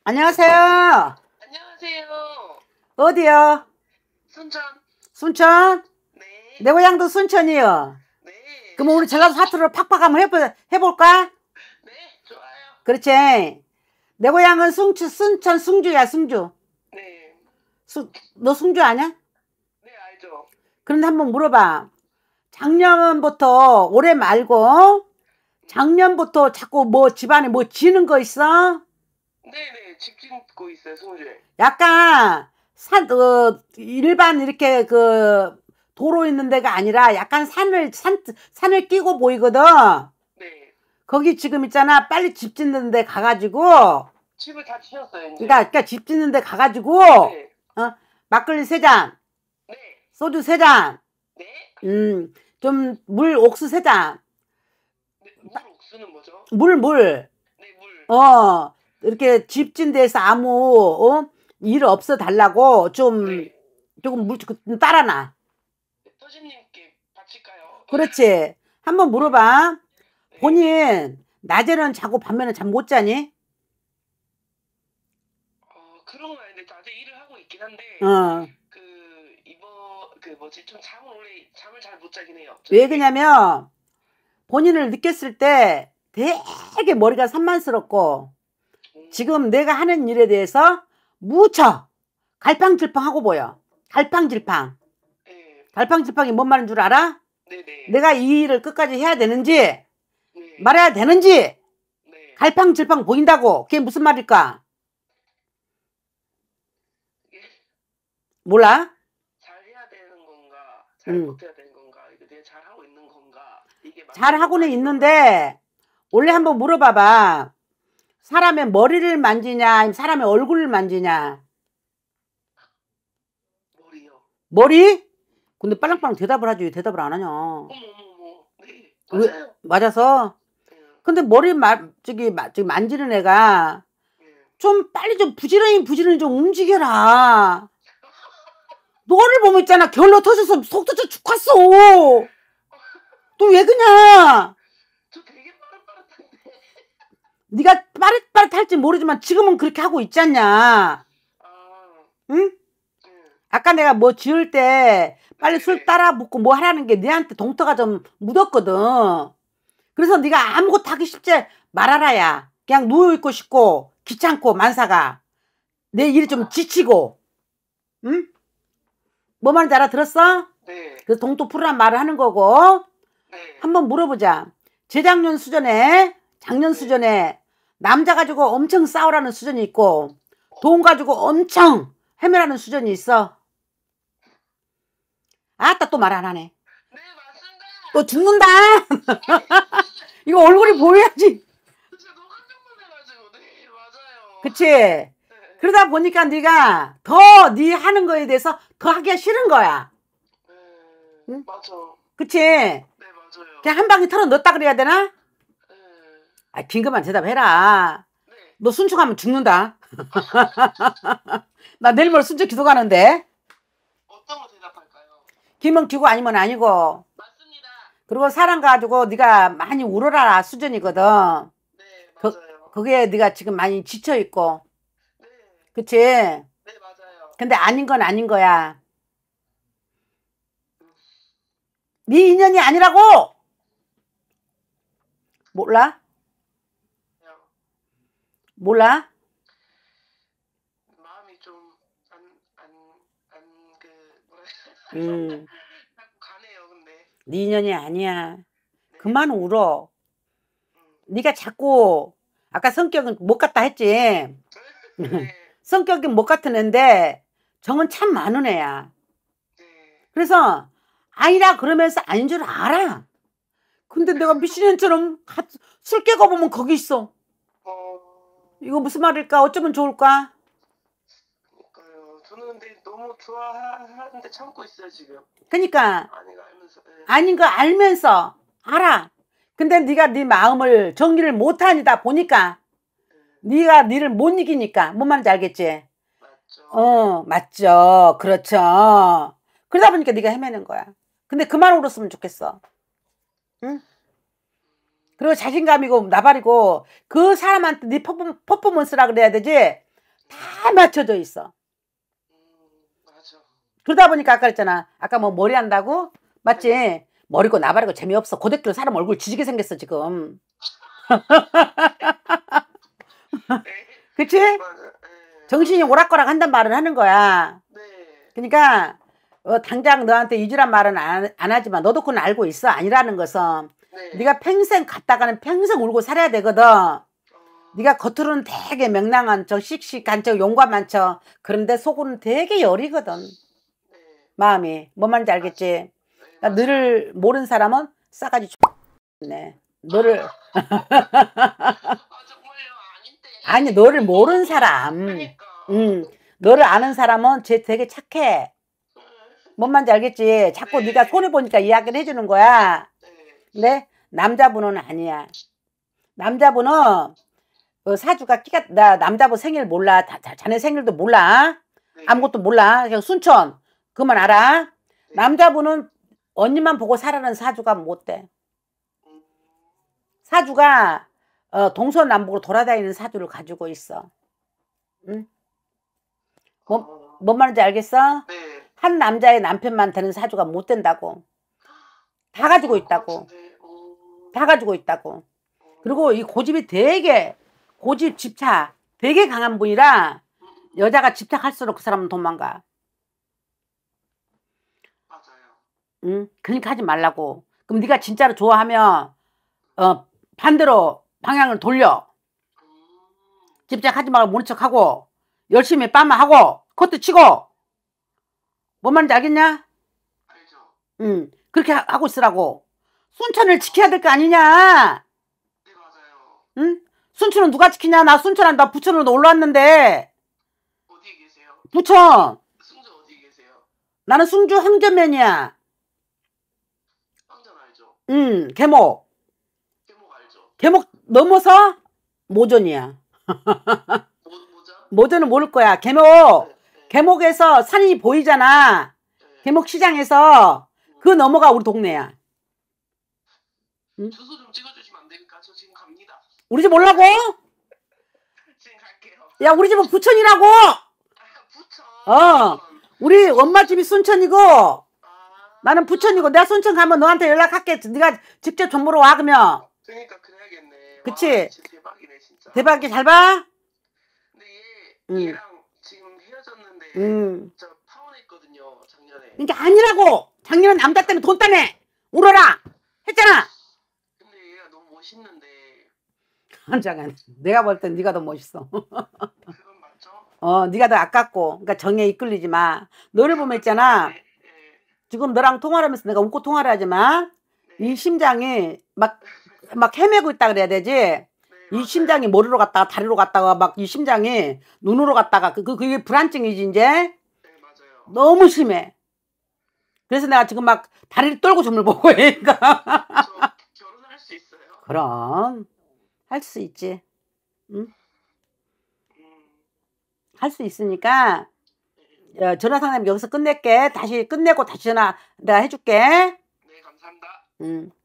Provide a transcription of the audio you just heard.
안녕하세요. 안녕하세요. 어디요? 순천. 순천? 네. 내 고향도 순천이요. 네. 그럼 우리 전라도 사투리로 팍팍 한번 해볼까? 네, 좋아요. 그렇지. 내 고향은 순천 승주야, 승주. 네. 너 승주 아냐? 네, 알죠. 그런데 한번 물어봐. 작년부터 올해 말고 작년부터 자꾸 뭐 집안에 뭐 지는 거 있어? 네네, 집 짓고 있어요, 송주에. 약간 일반 이렇게 도로 있는 데가 아니라 약간 산을 끼고 보이거든. 네. 거기 지금 있잖아. 빨리 집 짓는 데 가가지고. 집을 다 지셨어요, 이제. 그러니까 집 짓는 데 가가지고. 네. 막걸리 3잔. 네. 소주 3잔. 네. 좀 옥수 3잔. 네, 옥수는 뭐죠? 물. 네, 물. 이렇게 집 짓는 데서 아무, 일 없어 달라고 네. 조금 물 좀 따라놔. 터진님께 바칠까요? 그렇지. 한번 물어봐. 네. 본인, 낮에는 자고 밤에는 잠 못 자니? 그런 건 아닌데, 낮에 일을 하고 있긴 한데, 좀 잠을 잘 못 자긴 해요. 왜 그러냐면, 본인을 느꼈을 때 되게 머리가 산만스럽고, 지금 내가 하는 일에 대해서 무척 갈팡질팡하고 보여. 갈팡질팡. 네. 갈팡질팡이 뭔 말인 줄 알아? 네네. 내가 이 일을 끝까지 해야 되는지, 네. 말해야 되는지, 네. 갈팡질팡 보인다고. 그게 무슨 말일까? 몰라? 잘 해야 되는 건가? 잘 못해야 되는 건가? 이거 내가 잘 하고 있는 건가? 이게 잘 하고는 있는데, 원래 한번 물어봐봐. 사람의 머리를 만지냐, 아니면 사람의 얼굴을 만지냐? 머리요. 머리? 근데 빨랑빨랑 대답을 하지 왜 대답을 안 하냐? 어머. 네. 맞아요. 맞아서? 근데 머리 저기 만지는 애가 좀 빨리 좀 부지런히 좀 움직여라. 너를 보면 있잖아. 결로 터져서 속 터져 죽겠어. 너 왜 그냐? 저 되게 빠릇빠릇한데. 네가 빠릇빠릇할지 모르지만 지금은 그렇게 하고 있잖냐. 응? 아까 내가 뭐 지을 때 빨리 술 따라 붓고 뭐 하라는 게 너한테 동터가 좀 묻었거든. 그래서 네가 아무것도 하기 쉽지 말아라야. 그냥 누워있고 싶고 귀찮고 만사가. 내 일이 좀 지치고. 응? 뭐 말인지 알아들었어? 네. 그래서 동토 풀으란 말을 하는 거고. 네. 한번 물어보자. 재작년 수준에 작년 수준에 남자 가지고 엄청 싸우라는 수준이 있고 돈 가지고 엄청 헤매라는 수준이 있어. 아따 또 말 안 하네. 네, 맞습니다. 또 죽는다. 이거 얼굴이 보여야지. 진짜 너무 깜짝 놀라가지고. 네, 맞아요. 그치? 네. 그러다 보니까 네가 더 네 하는 거에 대해서 더 하기가 싫은 거야. 응? 맞아. 그치? 네, 맞아요. 그냥 한 방에 털어 넣었다 그래야 되나? 네. 아, 긴 것만 대답해라. 네. 너 순축하면 죽는다. 나 내일 모레 순축 기도 가는데. 어떤 거 대답할까요? 기면 기고 아니면 아니고. 맞습니다. 그리고 사람 가지고 네가 많이 울어라 수준이거든. 네, 맞아요. 그게 네가 지금 많이 지쳐있고. 네. 그치? 네, 맞아요. 근데 아닌 건 아닌 거야. 네 인연이 아니라고! 몰라? 몰라? 마음이 좀 음. 자꾸 가네요, 근데. 네 인연이 아니야. 네. 그만 울어. 네가 자꾸 아까 성격은 못 같다 했지. 네. 성격은 못 같은 애인데 정은 참 많은 애야. 네. 그래서 아니라 그러면서 아닌 줄 알아. 근데 내가 미친년처럼 술 깨고 보면 거기 있어. 이거 무슨 말일까? 어쩌면 좋을까? 그러니까요. 저는 근데 너무 좋아하는데 참고 있어요, 지금. 그러니까 아니가 알면서. 네. 아닌 거 알면서 알아. 근데 네가 네 마음을 정리를 못하니다 보니까 네가 니를 못 이기니까 뭔 말인지 알겠지? 맞죠. 맞죠. 그렇죠. 그러다 보니까 네가 헤매는 거야. 근데 그만 울었으면 좋겠어. 응? 그리고 자신감이고 나발이고 그 사람한테 네 퍼포먼스라 그래야 되지. 다 맞춰져 있어. 맞아. 그러다 보니까 아까 그랬잖아. 아까 뭐 머리 한다고? 맞지? 머리고 나발이고 재미없어. 고데기로 사람 얼굴 지지게 생겼어 지금. 네. 그치? 맞아. 네. 정신이 오락가락 한단 말을 하는 거야. 네. 그러니까 당장 너한테 잊으란 말은 안 하지만 너도 그건 알고 있어. 아니라는 것은. 네. 네가 평생 갔다가는 평생 울고 살아야 되거든. 네가 겉으로는 되게 명랑한 척 씩씩한 척 용감한 척 그런데 속으로는 되게 여리거든. 네. 마음이. 뭔 말인지 알겠지? 네, 그러니까 맞아요. 너를 모르는 사람은 싸가지 네. 너를 아 정말요? 아닌데. 아니 너를 모르는 사람 그러니까. 너를 아는 사람은 쟤 되게 착해. 뭔 말인지 알겠지? 자꾸 네. 네가 손해보니까 이야기를 해주는 거야. 네. 근데 남자분은 아니야. 남자분은 사주가 끼가 나 남자분 생일 몰라. 자네 생일도 몰라. 네. 아무것도 몰라. 그냥 순천. 그만 알아. 네. 남자분은 언니만 보고 살아는 사주가 못 돼. 사주가 동서남북으로 돌아다니는 사주를 가지고 있어. 응? 뭔 말인지 알겠어? 네. 한 남자의 남편만 되는 사주가 못 된다고. 다 가지고 있다고. 다 가지고 있다고. 그리고 이 고집이 되게 고집 집착 되게 강한 분이라 여자가 집착할수록 그 사람은 도망가. 맞아요. 응? 그러니까 하지 말라고. 그럼 네가 진짜로 좋아하면 반대로 방향을 돌려. 집착하지 말고 모른 척하고 열심히 빠마하고 그것도 치고. 뭔 말인지 알겠냐? 알죠. 응. 그렇게 하고 있으라고. 순천을 지켜야 될 거 아니냐? 네 맞아요. 응? 순천은 누가 지키냐? 나 순천 나 부천으로 올라왔는데. 어디에 계세요? 부천. 승주 어디에 계세요? 나는 승주 황전면이야. 황전 알죠? 응. 계목. 계목 알죠? 계목 넘어서 모전이야. 모전? 모전은 모를 거야. 계목. 네. 계목에서 산이 보이잖아. 네. 계목 시장에서 그 넘어가 우리 동네야. 응? 주소 좀 찍어주시면 안 됩니까? 저 지금 갑니다. 우리 집 올라고? 지금 갈게요. 야 우리 집은 부천이라고. 부천. 우리 엄마 집이 순천이고 나는 부천이고 내가 순천 가면 너한테 연락할게. 네가 직접 정보로 와 그러면. 그러니까 그래야겠네. 그치? 와, 진짜 대박이네 진짜. 대박이 잘 봐? 근데 얘랑 지금 헤어졌는데 저 파혼했거든요 작년에. 그러니까 아니라고. 작년에 남자 때문에 돈 따네. 울어라 했잖아. 근데 얘가 너무 멋있는데. 잠깐 내가 볼 땐 네가 더 멋있어. 그건 맞죠? 네가 더 아깝고 그러니까 정에 이끌리지 마. 너를 보면 있잖아. 네. 지금 너랑 통화를 하면서 내가 웃고 통화를 하지만 이 심장이 막 헤매고 있다 그래야 되지. 네, 이 맞아요. 심장이 머리로 갔다가 다리로 갔다가 막 이 심장이 눈으로 갔다가 그게 불안증이지 이제. 네 맞아요. 너무 심해. 그래서 내가 지금 막 다리를 떨고 점을 보고 그러니까. 저 결혼할 수 있어요? 그럼 할 수 있지. 응? 할 수 있으니까 전화 상담 여기서 끝낼게. 다시 끝내고 다시 전화 내가 해줄게. 네 감사합니다.